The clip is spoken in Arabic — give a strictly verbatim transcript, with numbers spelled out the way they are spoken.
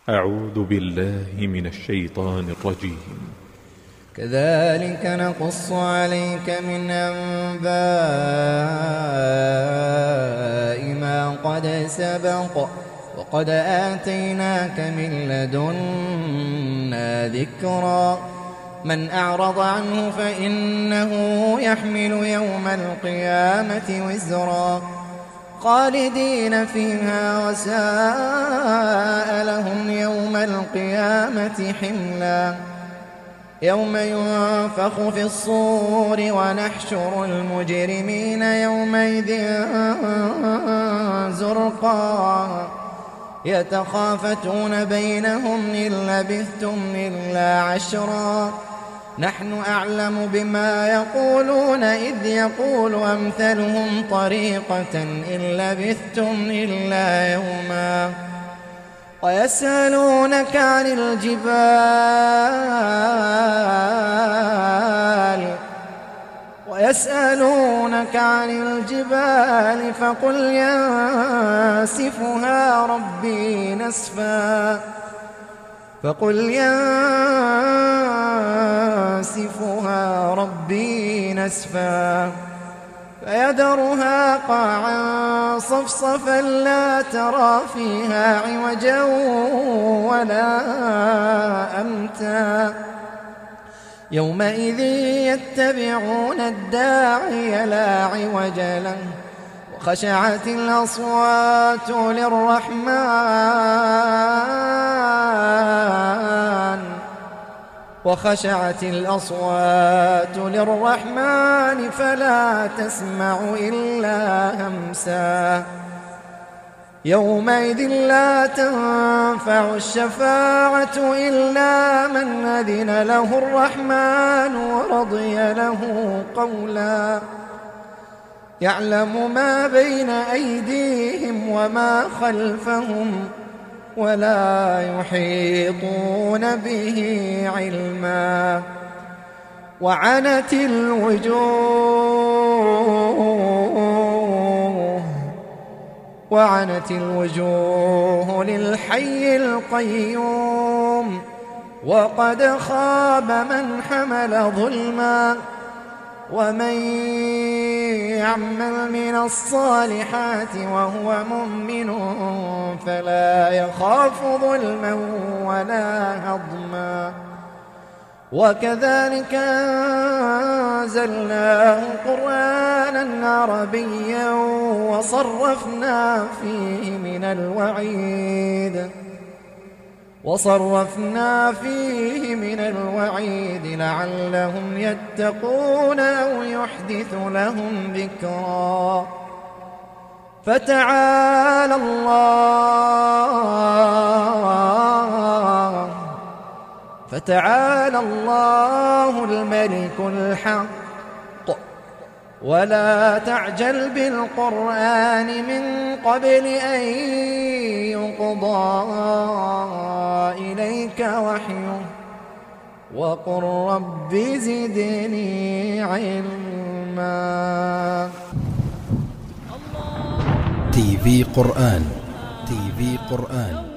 أعوذ بالله من الشيطان الرجيم. كذلك نقص عليك من أنباء ما قد سبق وقد آتيناك من لدنا ذكرا. من أعرض عنه فإنه يحمل يوم القيامة وزرا خالدين فيها وساء لهم يوم القيامة حملا. يوم ينفخ في الصور ونحشر المجرمين يومئذ زرقا يتخافتون بينهم إن لبثتم إلا عشرا نحن أعلم بما يقولون إذ يقول أمثلهم طريقة إن لبثتم إلا يوما. ويسألونك عن الجبال ويسألونك عن الجبال فقل ينسفها ربي نسفا فقل ينسفها ربي نسفا فيذرها قاعا صفصفا لا ترى فيها عوجا ولا أمتا. يومئذ يتبعون الداعي لا عوج له وخشعت الأصوات للرحمن وخشعت الأصوات للرحمن فلا تسمع إلا همسا. يومئذ لا تنفع الشفاعة إلا من أذن له الرحمن ورضي له قولا. يعلم ما بين أيديهم وما خلفهم ولا يحيطون به علما. وعنت الوجوه وعنت الوجوه للحي القيوم وقد خاب من حمل ظلما. ومن يعمل من الصالحات وهو مؤمن فلا يخاف ظلما ولا هضما. وكذلك أنزلناه قرآنا عربيا وصرفنا فيه من الوعيد وصرفنا فيه من الوعيد لعلهم يتقون أو يحدث لهم ذكرا. فتعالى الله فتعالى الله الملك الحق ولا تعجل بالقرآن من قبل أن يقضى إليك وحيه وقل رب زدني علما. تي في قرآن تي في قرآن